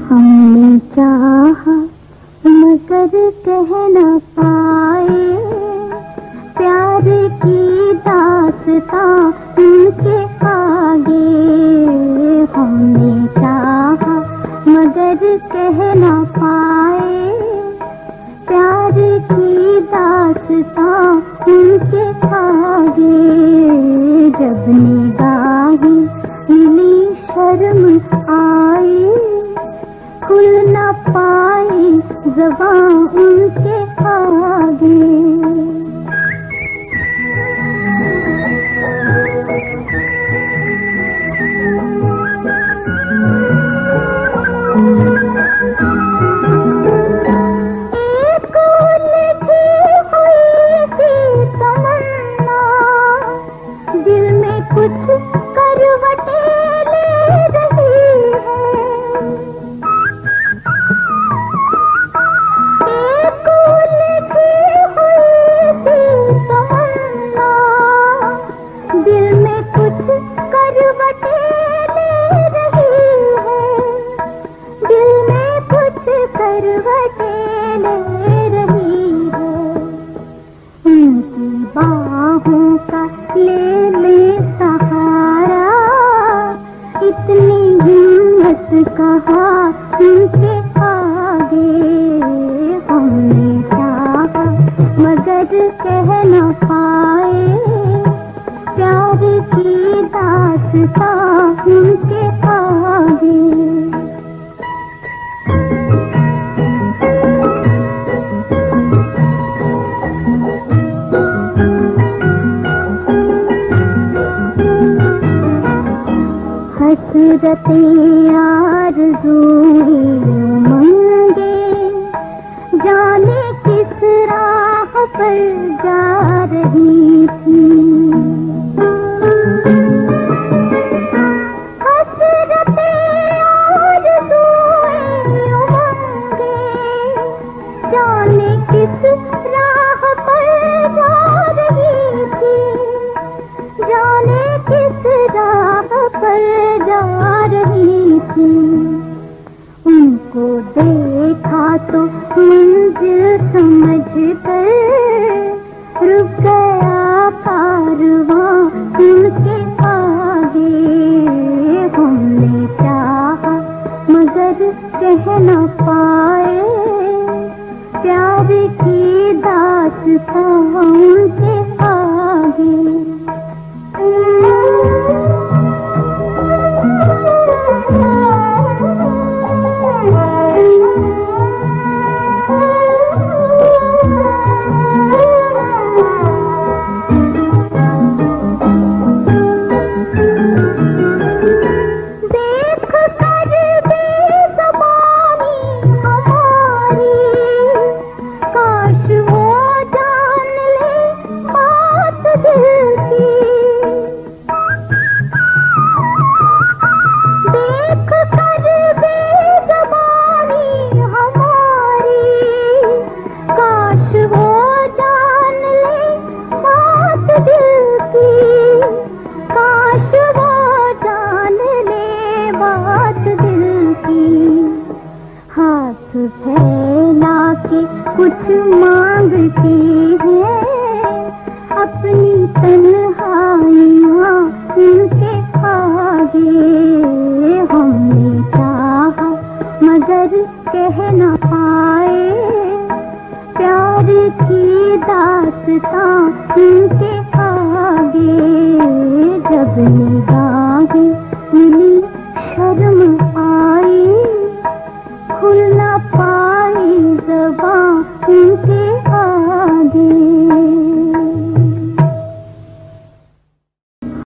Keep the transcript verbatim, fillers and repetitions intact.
हमने चाहा मगर कह न पाए, प्यार की दास्तां उनके आगे। हमने चाहा मगर कह न पाए, प्यार की दास्तां उनके आगे। जब निगाहें मिली शर्म आई, खुल न पाई ज़बां उनके आगे। बाहों का ले ले सहारा, इतनी हिम्मत कहाँ उनके आगे। हमने चाहा मगर कह न पाए, प्यार की दास्तां उनके आगे। हसरतें आरज़ूएं उमंगे, जाने किस राह पर जा रही थी। हसरतें आरज़ूएं उमंगे, जाने किस राह पर जा रही थी। जाने किस राह पर जा रही थी। उनको देखा तो मंजिल समझ कर रुक गया कारवां उनके आगे। हमने चाहा मगर कह न पाए, प्यार की दास्तां उनके आगे। हाथ फैला के कुछ मांगती है, अपनी तन्हाइयाँ उनके आगे। हमने चाहा मगर कह न पाए, प्यार की दास्तां उनके आगे। जब निगाहें मिली शर्म